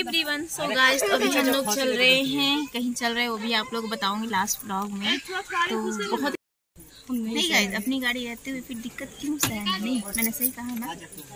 Everyone, so guys अभी हम लोग चल रहे हैं, कहीं चल रहे हैं वो भी आप लोग बताऊंगी लास्ट व्लॉग में। तो बहुत नहीं गाइस, अपनी गाड़ी रहते हुए फिर दिक्कत क्यों सहना, नहीं मैंने सही कहा ना।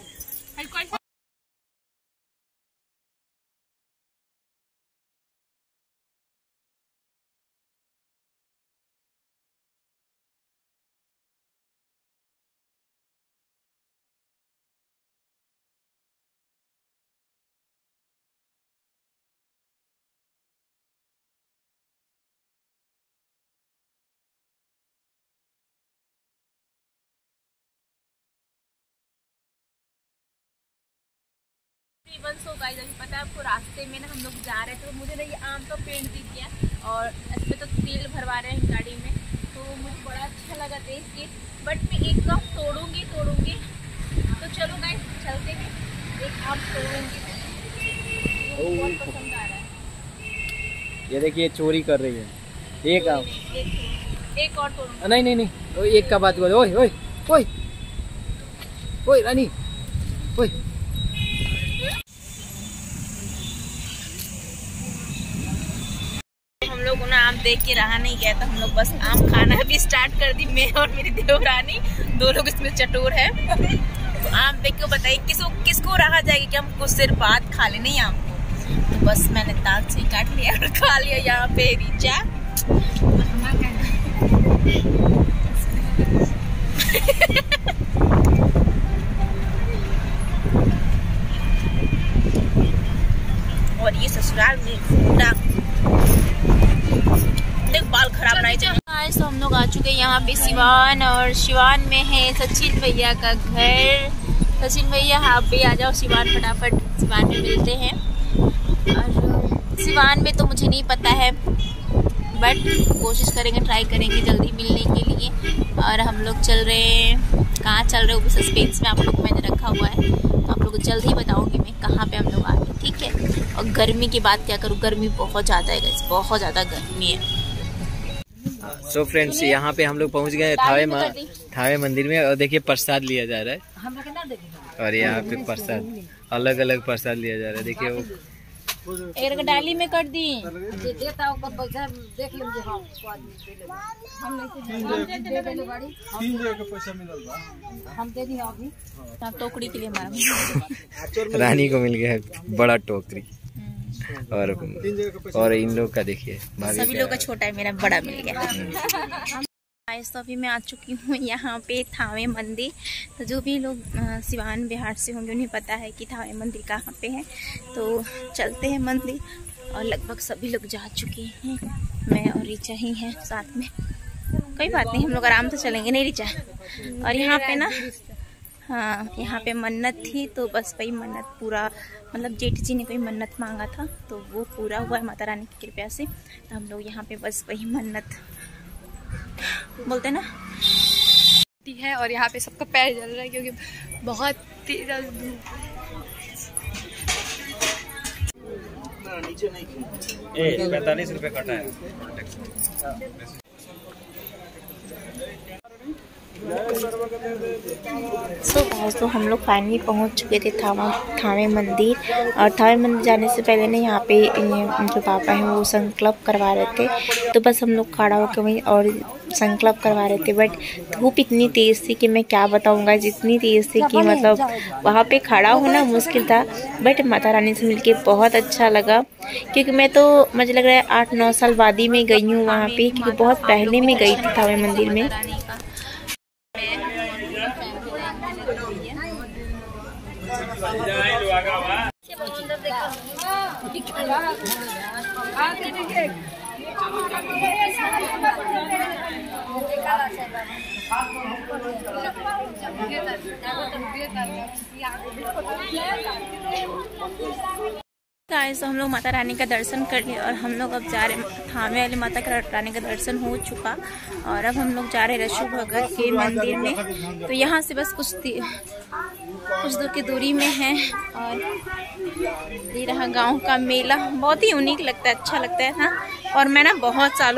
सो गाइस अभी पता है आपको, रास्ते में ना हम लोग जा रहे थे तो मुझे ना ये आम का पेड़ दिख गया और इसमें तो तेल भरवा रहे हैं गाड़ी में, तो मुझे बड़ा अच्छा लगा देख के। बट मैं एक कप तोड़ूंगी। तो चलो गाइस चलते हैं, एक आम तोड़ूंगी, बहुत पसंद आ रहा है। ये देखिए चोरी कर रही है, एक आम, एक और तोड़ूंगी। नहीं एक का बात करो। ओए ओए ओए ओए रानी ओए। हम लोग ना आम देख के रहा नहीं गया, तो हम लोग बस आम खाना भी स्टार्ट कर दी, मैं और मेरी देवरानी, दो लोग इसमें चटोर है। तो आम देख के बताइए किसको रहा जाएगा कि हम कुछ देर बाद खा ले नहीं आम को। तो बस मैंने दांत से काट लिया और खा लिया। यहाँ पे रीचा और ये ससुराल में पूरा देख बाल खराब नहीं चाहिए। तो हम लोग आ चुके हैं यहाँ पे सिवान, और सिवान में है सचिन भैया का घर। सचिन भैया आप भी आ जाओ सिवान, फटाफट सिवान में मिलते हैं। और सिवान में तो मुझे नहीं पता है, बट कोशिश करेंगे, ट्राई करेंगे जल्दी मिलने के लिए। और हम लोग चल रहे हैं, कहाँ चल रहे हो वो भी सस्पेंस में आप लोग को मैंने रखा हुआ है, तो आप लोग को जल्द ही बताऊंगी मैं कहाँ पे हम लोग आ गए, ठीक है। और गर्मी की बात क्या करूँ, गर्मी बहुत ज़्यादा है गाइस, बहुत ज़्यादा गर्मी है। सो फ्रेंड्स यहाँ पे हम लोग पहुँच गए थावे मंदिर में, और देखिए प्रसाद लिया जा रहा है। और यहाँ पे प्रसाद अलग अलग प्रसाद लिया जा रहा है, देखिए वो एक डाली में कर दी। टोकरी के लिए हमारा रानी को मिल गया है बड़ा टोकरी, और इन लोग का देखिए सभी लोग का छोटा है, मेरा बड़ा मिल गया। तो अभी मैं आ चुकी हूँ यहाँ पे थावे मंदिर। तो जो भी लोग सिवान बिहार से होंगे उन्हें पता है कि थावे मंदिर कहाँ पे है। तो चलते हैं मंदिर, और लगभग सभी लोग जा चुके हैं, मैं और रीचा ही हैं साथ में। कोई बात नहीं, हम लोग आराम से चलेंगे, नहीं रीचा। और यहाँ पे ना, हाँ यहाँ पे मन्नत थी, तो बस वही मन्नत पूरा, मतलब जेठ जी ने कोई मन्नत मांगा था तो वो पूरा हुआ है माता रानी की कृपा से। तो हम लोग यहाँ पे बस वही मन्नत बोलते ना है। और यहाँ पे सबका पैर जल रहा है क्योंकि बहुत तेज धूप। 45 रुपए कटा है। तो हम लोग फाइनली पहुंच चुके थे थावे मंदिर। और थावे मंदिर जाने से पहले ना यहाँ पे जो पापा हैं वो संकल्प करवा रहे थे, तो बस हम लोग खड़ा होकर वहीं और संकल्प करवा रहे थे। बट धूप इतनी तेज़ थी कि मैं क्या बताऊँगा, जितनी तेज़ थी कि मतलब वहाँ पे खड़ा होना मुश्किल था। बट माता रानी से मिलके बहुत अच्छा लगा, क्योंकि मैं तो मुझे लग रहा है 8-9 साल बाद ही मैं गई हूँ वहाँ पे, क्योंकि बहुत पहले मैं गई थी थावे मंदिर में। तो हम लोग माता रानी का दर्शन कर लिए, और हम लोग अब जा रहे हैं थावे वाली माता रानी का दर्शन हो चुका, और अब हम लोग जा रहे हैं रशु भगत के मंदिर में। तो यहाँ से बस कुछ दूर की दूरी में है। और ये रहा गांव का मेला, बहुत ही यूनिक लगता है, अच्छा लगता है ना। और मैं ना बहुत सालों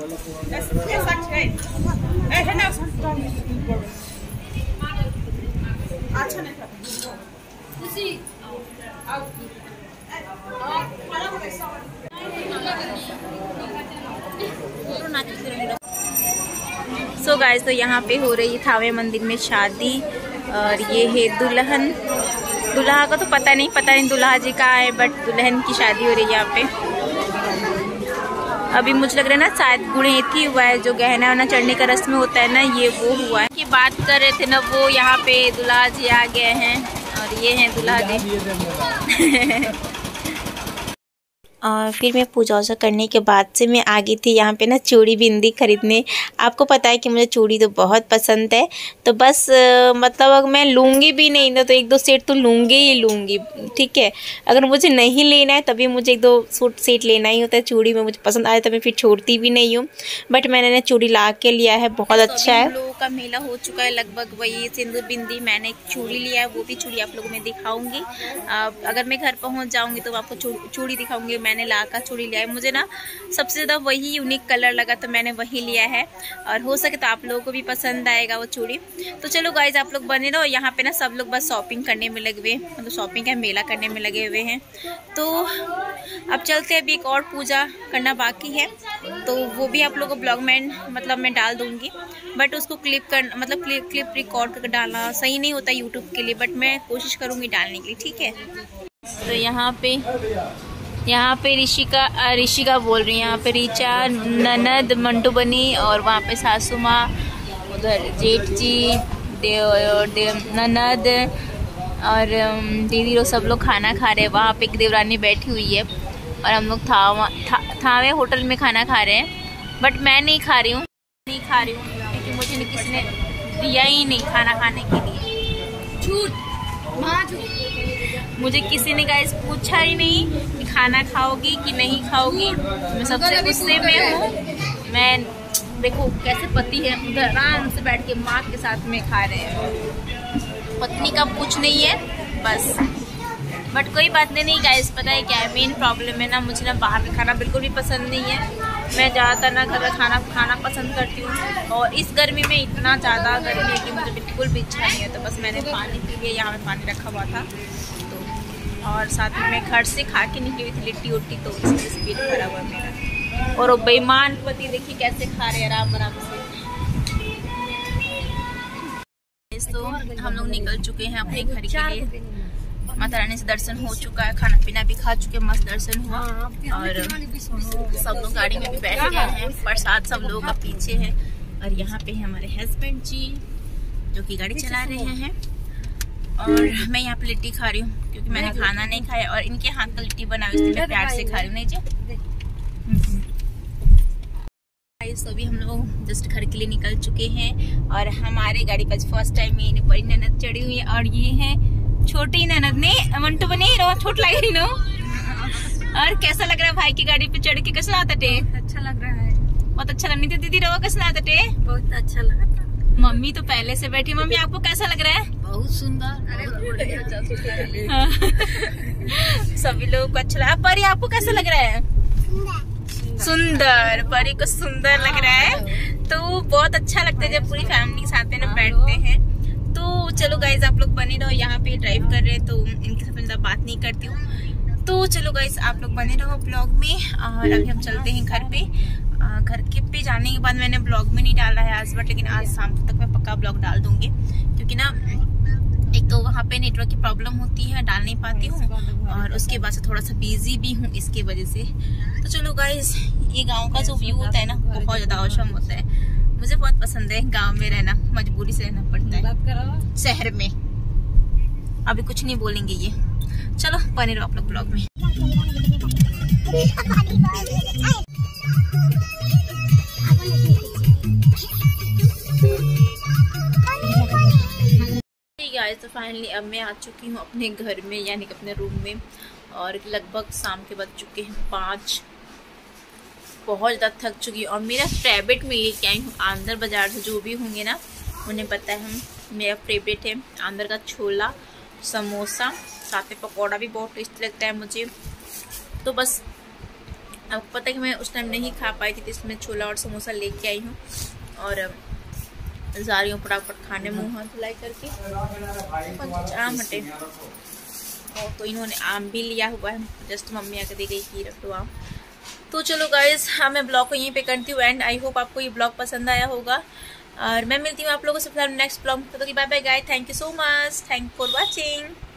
सो गाइस, तो यहाँ पे हो रही है थावे मंदिर में शादी, और ये है दुल्हन। दुल्हा का तो पता नहीं दुल्हा जी का है, बट दुल्हन की शादी हो रही है यहाँ पे। अभी मुझे लग रहा है ना शायद गुणेत ही हुआ है, जो गहना वहना चढ़ने का रस्म होता है ना, ये वो हुआ है। की बात कर रहे थे ना, वो यहाँ पे दुल्हा जी आ गए हैं, और ये हैं दुल्हा जी। और फिर मैं पूजा वूजा करने के बाद से मैं आ गई थी यहाँ पे ना चूड़ी बिंदी खरीदने। आपको पता है कि मुझे चूड़ी तो बहुत पसंद है, तो बस मतलब अगर मैं लूँगी भी नहीं ना तो 1-2 सेट तो लूँगी ही लूँगी, ठीक है। अगर मुझे नहीं लेना है तभी मुझे 1-2 सेट लेना ही होता है चूड़ी में। मुझे पसंद आया तो मैं फिर छोड़ती भी नहीं हूँ, बट मैंने ना चूड़ी ला के लिया है, बहुत अच्छा है। लोगों का मेला हो चुका है लगभग, वही सिंदूर बिंदी। मैंने एक चूड़ी लिया है, वो भी चूड़ी आप लोगों में दिखाऊंगी। अगर मैं घर पहुँच जाऊँगी तो आपको चूड़ी दिखाऊंगी। मैंने लाका चूड़ी लिया है, मुझे ना सबसे ज़्यादा वही यूनिक कलर लगा तो मैंने वही लिया है, और हो सके तो आप लोगों को भी पसंद आएगा वो चूड़ी। तो चलो गाइज, आप लोग बने रहो। यहाँ पे ना सब लोग बस शॉपिंग करने में लगे हुए, मतलब शॉपिंग का मेला करने में लगे हुए हैं। तो अब चलते हैं, अभी एक और पूजा करना बाकी है, तो वो भी आप लोगों को ब्लॉग में मतलब मैं डाल दूंगी, बट उसको क्लिप रिकॉर्ड करके डालना सही नहीं होता यूट्यूब के लिए, बट मैं कोशिश करूँगी डालने के लिए, ठीक है। तो यहाँ पे ऋषिका बोल रही है, यहाँ पे ऋचा, ननद, मंटू बनी, और वहाँ पे सासू माँ, उधर जेठ जी, ननद और दीदी लोग सब लोग खाना खा रहे हैं। वहाँ पे एक देवरानी बैठी हुई है, और हम लोग थावे होटल में खाना खा रहे हैं, बट मैं नहीं खा रही हूँ क्योंकि मुझे किसी ने दिया ही नहीं खाना खाने के लिए। झूठ, मुझे किसी ने गाइस पूछा ही नहीं कि खाना खाओगी कि नहीं खाओगी। मैं सबसे गुस्से में हूँ। मैं देखो कैसे पति है, उधर आराम से बैठ के माँ के साथ में खा रहे हैं। पत्नी का पूछ नहीं है बस, बट कोई बात नहीं गाइस। पता है क्या है मेन प्रॉब्लम है ना, मुझे ना बाहर का खाना बिल्कुल भी पसंद नहीं है। मैं ज़्यादातर ना घर का खाना पसंद करती हूँ, और इस गर्मी में इतना ज़्यादा गर्मी है कि मुझे बिल्कुल भी इच्छा नहीं है। तो बस मैंने पानी पी लिया, यहाँ पे पानी रखा हुआ था, और साथ में मैं घर से खा के निकली हुई थी लिट्टी उट्टी, तो इस वजह से पेट भरा हुआ मेरा। और वो बेईमान पति देखिए कैसे खा रहे हैं आराम से। तो हम लोग निकल चुके हैं अपने घर के लिए। माता रानी से दर्शन हो चुका है, खाना पीना भी खा चुके, मस्त दर्शन हुआ, और सब लोग गाड़ी में भी बैठ गए हैं। प्रसाद सब लोगों का पीछे है, और यहाँ पे है हमारे हस्बैंड जी जो कि गाड़ी चला रहे हैं, और मैं यहाँ पे लिट्टी खा रही हूँ क्योंकि मैंने खाना नहीं खाया, और इनके हाथ का लिट्टी बना हुई मैं प्यार से खा रही हूँ। नहीं जी, तो अभी हम लोग जस्ट घर के लिए निकल चुके हैं, और हमारे गाड़ी पर फर्स्ट टाइम ये बड़ी ननद चढ़ी हुई है, और ये है छोटी ननद ने मंटू बने छोट लग रही नो। और कैसा लग रहा है भाई की गाड़ी पे चढ़ के? कैसा लगता टे? अच्छा लग रहा है, बहुत अच्छा लगनी थी। दीदी रवा कैसा लगता टे? बहुत अच्छा लगा था। मम्मी तो पहले से बैठी। मम्मी आपको कैसा लग रहा है? बहुत सुंदर, सभी लोगों को अच्छा लगा। परी आपको कैसा लग रहा है? सुंदर, परी को सुंदर लग रहा है। तो बहुत अच्छा लगता है जब पूरी फैमिली के साथ में ना बैठते हैं। तो चलो गाइज, आप लोग बने रहो। यहाँ पे ड्राइव कर रहे हैं तो इनके साथ ज्यादा बात नहीं करती हूँ। तो चलो गाइज, आप लोग बने रहो ब्लॉग में, और अभी हम चलते हैं घर पे। घर के पे जाने के बाद मैंने ब्लॉग में नहीं डाला है आज, बट लेकिन आज शाम तक मैं पक्का ब्लॉग डाल दूंगी, क्योंकि ना एक तो वहाँ पे नेटवर्क की प्रॉब्लम होती है, डाल नहीं पाती हूँ, और उसके बाद से थोड़ा सा बिजी भी हूँ इसके वजह से। तो चलो गाइज, ये गांव का जो व्यू होता है ना बहुत ज्यादा औसम होता है। मुझे बहुत पसंद है गांव में रहना, मजबूरी से रहना पड़ता है शहर में। अभी कुछ नहीं बोलेंगे ये। चलो बने रहो आप लोग ब्लॉग में। तो फाइनली अब मैं आ चुकी हूँ अपने घर में, यानी कि अपने रूम में, और लगभग शाम के बज चुके हैं 5। बहुत ज़्यादा थक चुकी हूँ, और मेरा फेवरेट मैं लेके आई हूँ आंध्र बाजार से। जो भी होंगे ना उन्हें पता है मेरा फेवरेट है आंध्र का छोला, समोसा, साथ में पकौड़ा भी बहुत टेस्टी लगता है मुझे। तो बस आपको पता है कि मैं उस टाइम नहीं खा पाई थी, तो इसमें छोला और समोसा लेके आई हूँ और जा रही हूँ फटाफट खाने, मुँह हाथ धुलाई करके। आम हटे और तो इन्होंने आम भी लिया हुआ है, जस्ट मम्मी आके दे गई कि रख लो आम। तो चलो गाइज, हाँ मैं ब्लॉग को यहीं पे करती हूँ एंड आई होप आपको ये ब्लॉग पसंद आया होगा और मैं मिलती हूँ आप लोगों से फिलहाल नेक्स्ट ब्लॉग में। तो bye bye guys, thank you so much, thank for watching.